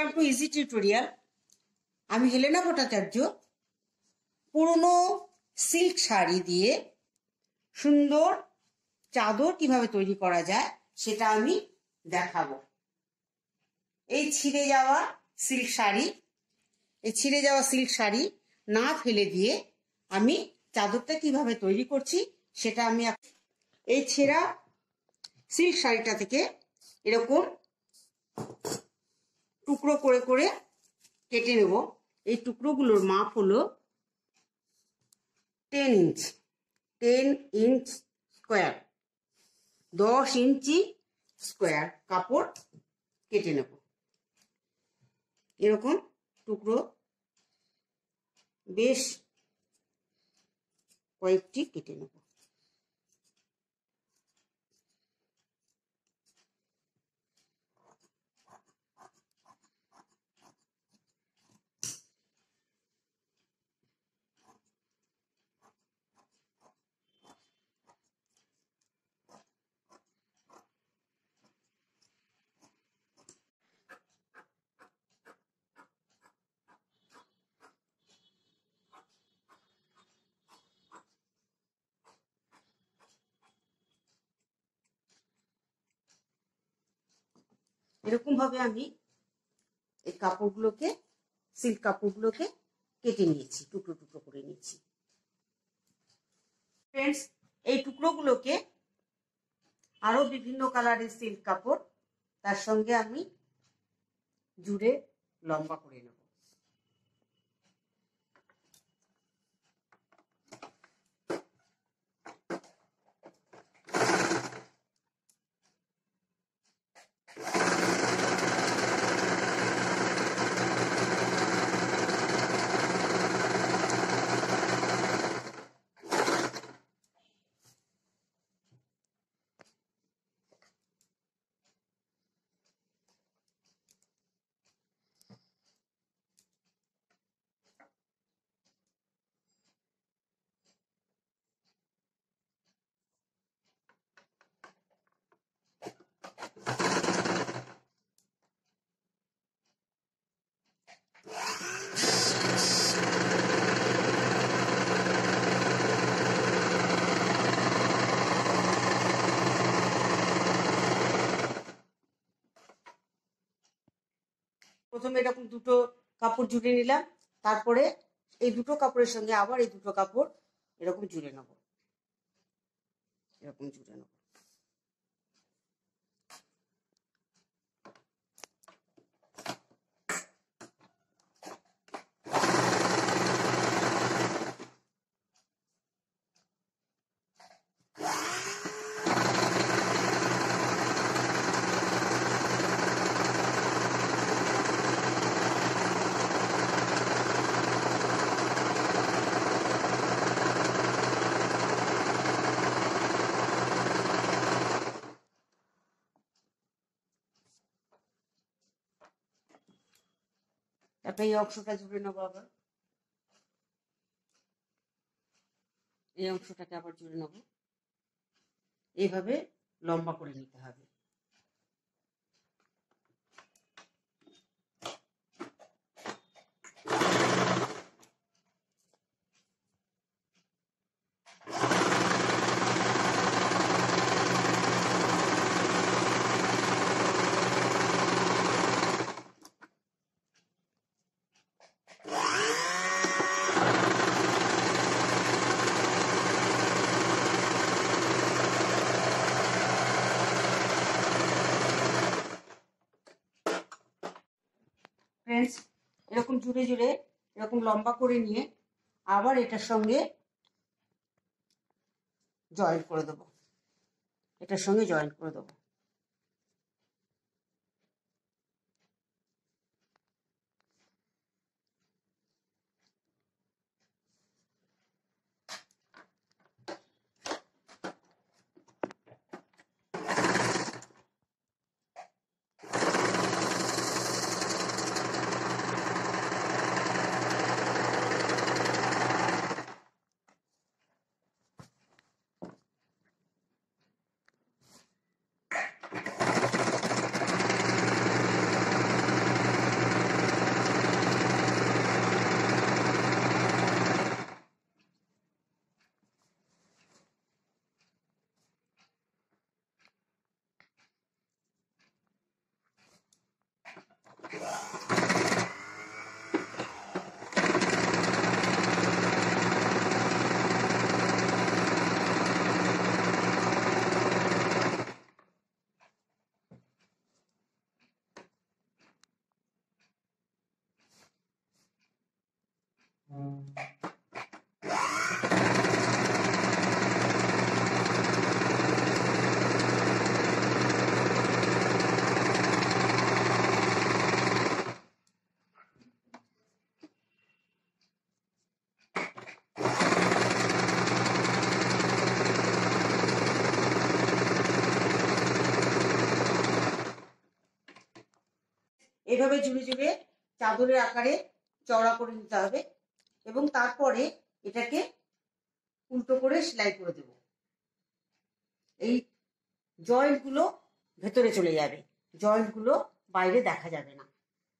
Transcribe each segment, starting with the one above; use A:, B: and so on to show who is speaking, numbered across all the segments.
A: Welcome to easy tutorial. আমি Helena Bhattacharya পুরনো silk sari দিয়ে সুন্দর চাদর কিভাবে তৈরি করা যায় সেটা আমি দেখাবো। এই ছিঁড়ে যাওয়া সিল্ক শাড়ি না ফেলে দিয়ে আমি চাদরটা কিভাবে তৈরি করছি সেটা আমি এই ছেঁড়া সিল্ক শাড়িটা থেকে এরকম টুকরো করে করে কেটে নেব। এই টুকরোগুলোর মাপ হলো 10 ইঞ্চ স্কোয়ার, 10 ইঞ্চি স্কোয়ার কাপড় কেটে নেব। এরকম টুকরো বেশ কয়েকটি কেটে নেব। এরকম ভাবে আমি এই সিল্ক কাপড়গুলোকে কেটে নিয়েছি, টুকরো টুকরো করে নিয়েছি। ফ্রেন্ডস, এই টুকরোগুলোকে আরো বিভিন্ন কালারের সিল্ক কাপড় তার সঙ্গে আমি জুড়ে লম্বা করে নেব। প্রথমে এরকম দুটো কাপড় জুড়ে নিলাম, তারপরে এই দুটো কাপড়ের সঙ্গে আবার এই দুটো কাপড় এরকম জুড়ে নেব, তারপরে এই অংশটা জুড়ে নেবো, আবার এই অংশটাকে আবার জুড়ে নেব। এইভাবে লম্বা করে নিতে হবে। ফ্রেন্ডস, এরকম জুড়ে জুড়ে এরকম লম্বা করে নিয়ে আবার এটার সঙ্গে জয়েন্ট করে দেবো। এভাবে জুড়ে জুড়ে চাদরের আকারে চওড়া করে নিতে হবে এবং তারপরে এটাকে উল্টো করে সেলাই করে দেব। এই জয়েন্ট গুলো ভেতরে চলে যাবে, জয়েন্ট গুলো বাইরে দেখা যাবে না।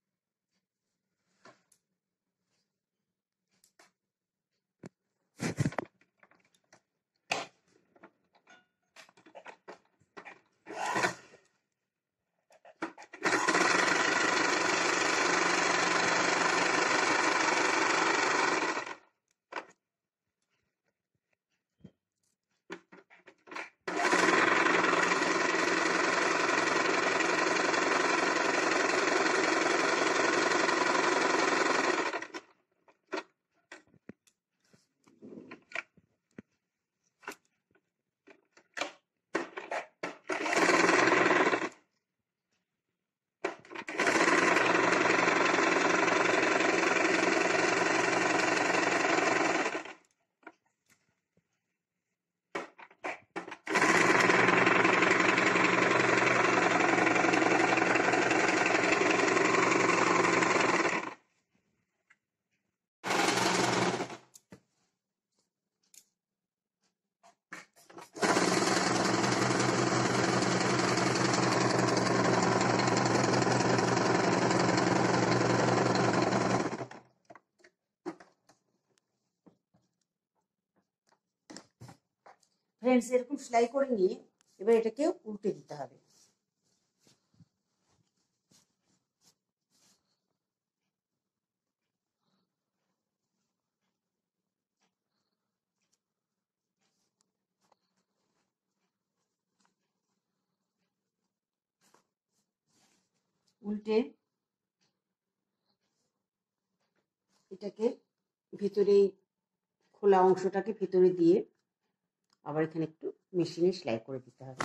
A: ফ্রেন্ডস, এরকম সেলাই করে নিয়ে এবার এটাকে উল্টে দিতে হবে। উল্টে এটাকে ভিতরে খোলা অংশটাকে ভিতরে দিয়ে আবার এখানে একটু মেশিনে সেলাই করে দিতে হবে।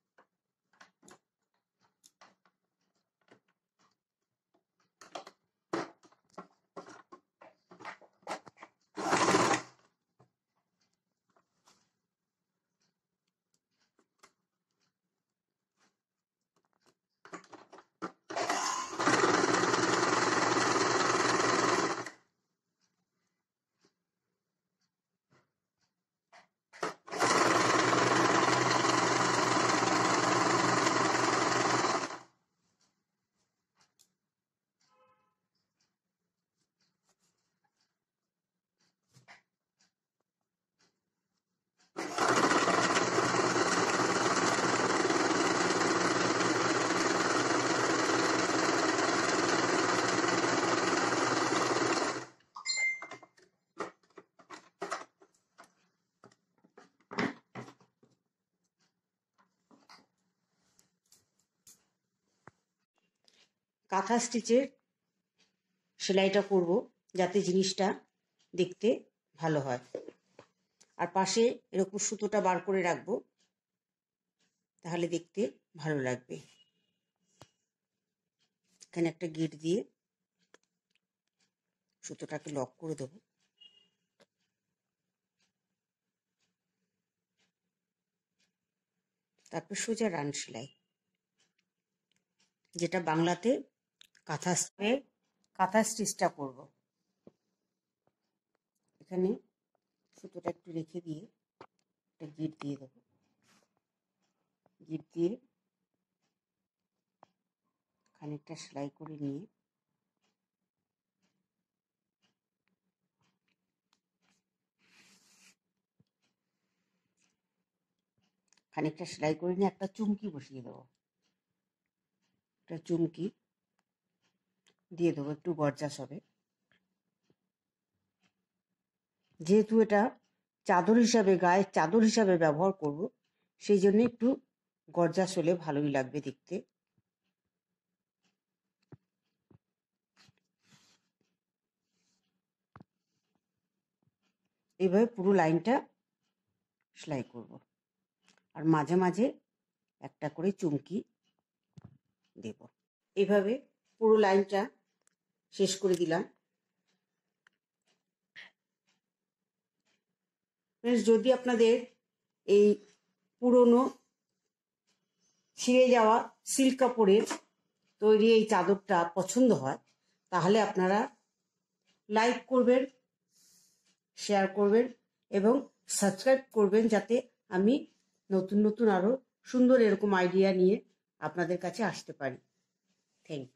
A: কাঁথা স্টিচের সেলাইটা করব যাতে জিনিসটা দেখতে ভালো হয়। আর পাশে এরকম সুতোটা বার করে রাখবো, তাহলে দেখতে ভালো লাগবে। এখানে একটা গিট দিয়ে সুতোটাকে লক করে দেবো। তারপর সোজা রান সেলাই, যেটা বাংলাতে কাঁথা স্টিচটা করব। এখানে সুতোটা একটু রেখে দিয়ে একটা গিট দিয়ে দেবো। গিট দিয়ে খানিকটা সেলাই করে নিয়ে একটা চুমকি বসিয়ে দেবো। একটা চুমকি দিয়ে দেবো, একটু গর্জাস হবে। যেহেতু এটা গায়ের চাদর হিসাবে ব্যবহার করব, সেই জন্য একটু গর্জাস হলে ভালোই লাগবে দেখতে। এইভাবে পুরো লাইনটা সেলাই করব, আর মাঝে মাঝে একটা করে চুমকি দেব। এইভাবে পুরো লাইনটা শেষ করে দিলাম। যদি আপনাদের এই পুরনো ছিঁড়ে যাওয়া সিল্ক কাপড়ের তৈরি এই চাদরটা পছন্দ হয়, তাহলে আপনারা লাইক করবেন, শেয়ার করবেন এবং সাবস্ক্রাইব করবেন, যাতে আমি নতুন নতুন আরো সুন্দর এরকম আইডিয়া নিয়ে আপনাদের কাছে আসতে পারি। Thank you.